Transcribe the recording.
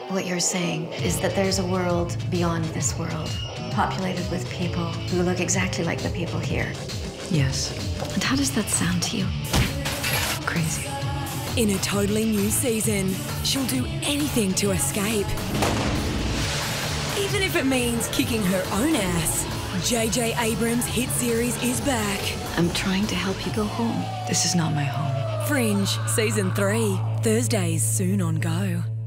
What you're saying is that there's a world beyond this world, populated with people who look exactly like the people here. Yes. And how does that sound to you? Crazy. In a totally new season, she'll do anything to escape. Even if it means kicking her own ass. J.J. Abrams' hit series is back. I'm trying to help you go home. This is not my home. Fringe, Season 3. Thursdays soon on Go.